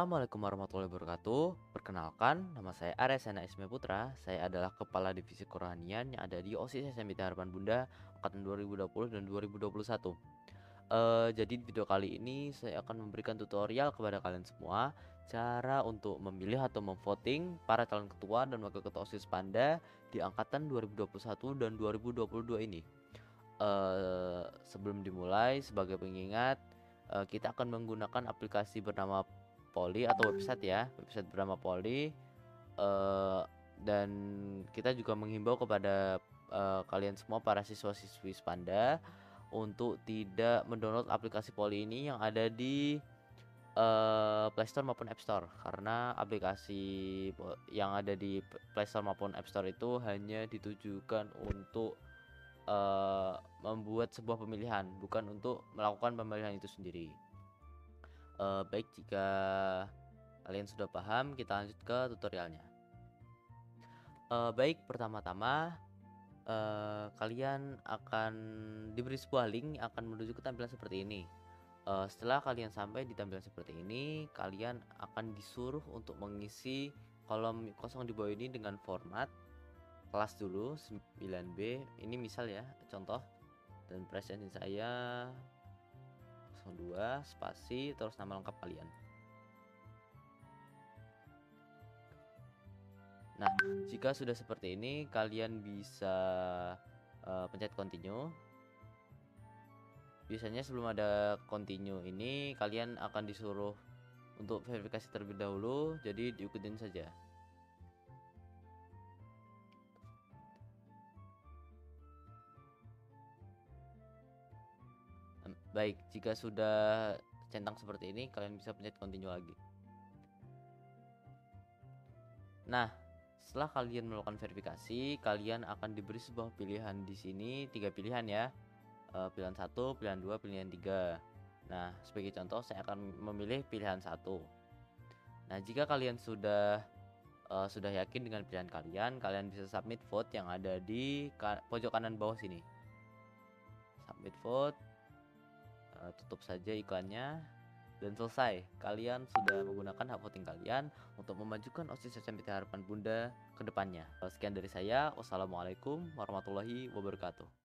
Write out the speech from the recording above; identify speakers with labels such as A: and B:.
A: Assalamualaikum warahmatullahi wabarakatuh. Perkenalkan, nama saya Aresana Isme Putra. Saya adalah Kepala Divisi Kerohanian yang ada di OSIS SMIT Harapan Bunda angkatan 2020 dan 2021. Jadi di video kali ini saya akan memberikan tutorial kepada kalian semua cara untuk memilih atau memvoting para calon ketua dan wakil ketua OSIS Panda di angkatan 2021 dan 2022 ini. Sebelum dimulai, sebagai pengingat, kita akan menggunakan aplikasi bernama Poli atau website ya, website bernama Poli. Dan kita juga menghimbau kepada kalian semua para siswa-siswi Spanda untuk tidak mendownload aplikasi Poli ini yang ada di Play Store maupun App Store, karena aplikasi yang ada di Play Store maupun App Store itu hanya ditujukan untuk membuat sebuah pemilihan, bukan untuk melakukan pemilihan itu sendiri. Baik, jika kalian sudah paham, kita lanjut ke tutorialnya. Baik, pertama-tama kalian akan diberi sebuah link yang akan menuju ke tampilan seperti ini. Setelah kalian sampai di tampilan seperti ini, kalian akan disuruh untuk mengisi kolom kosong di bawah ini dengan format kelas dulu 9B. Ini misal ya, contoh, dan presentasi saya 02 spasi terus nama lengkap kalian. Nah, jika sudah seperti ini, kalian bisa pencet continue. Biasanya sebelum ada continue ini, kalian akan disuruh untuk verifikasi terlebih dahulu, jadi diikutin saja. Baik, jika sudah centang seperti ini, kalian bisa pencet continue lagi. Nah, setelah kalian melakukan verifikasi, kalian akan diberi sebuah pilihan di sini, 3 pilihan ya. Pilihan 1, pilihan 2, pilihan 3. Nah, sebagai contoh saya akan memilih pilihan 1. Nah, jika kalian sudah yakin dengan pilihan kalian, kalian bisa submit vote yang ada di pojok kanan bawah sini. Submit vote, tutup saja iklannya, dan selesai. Kalian sudah menggunakan hak voting kalian untuk memajukan OSIS SMPT Harapan Bunda ke depannya. Sekian dari saya. Wassalamualaikum warahmatullahi wabarakatuh.